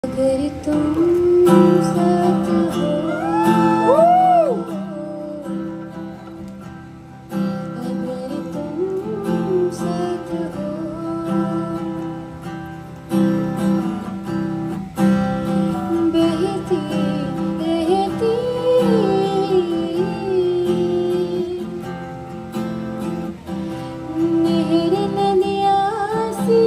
अगर तुम साथ हो, अगर तुम साथ हो, बहती रहती नहर नदियाँ सी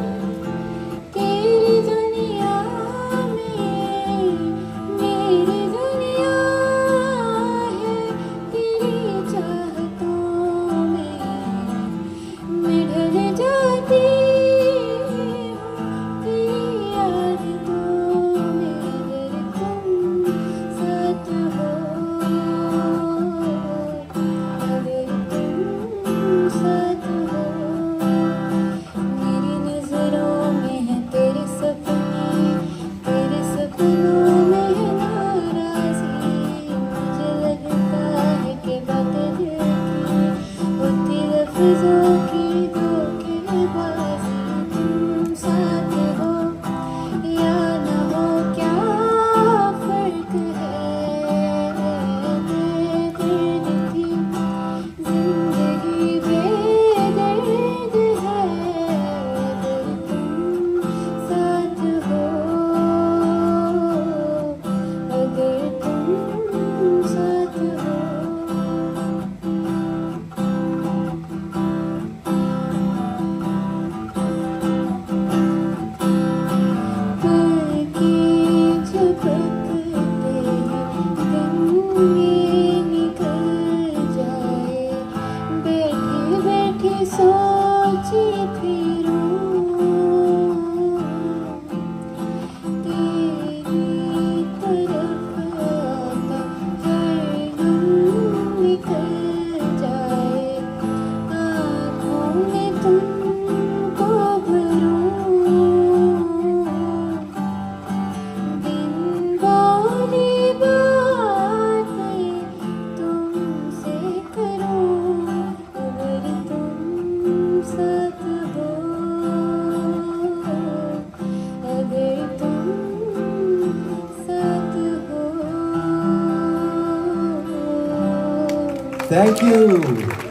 तेरी दुनिया में, मेरी दुनिया है तेरी चाहतों में। मैं ढल जाती हूँ तेरी आदतों में। अगर तुम साथ हो, अगर तुम साथ हो, मेरी नजरों में है तेरे सपने, तेरे सपनों में है नाराज़ी। मुझे लगता है कि बातें दिल की होती लफ्ज़ों की धोखेबाज़ी। तुम साथ हो या ना हो क्या फर्क है, बेदर्द थी जिंदगी बेदर्द है। अगर तुम साथ हो, अगर तुम साथ हो, पल की झपकते दिन ये निकल जाए। बैठे बैठे सोची फिरूं तेरी तरफ आता हर गम निकल जाए। आँखों में तुमको भरूं, दिन वाली बातें तुमसे करूं। अगर तुम साथ हो, अगर तुम साथ हो। Thank you.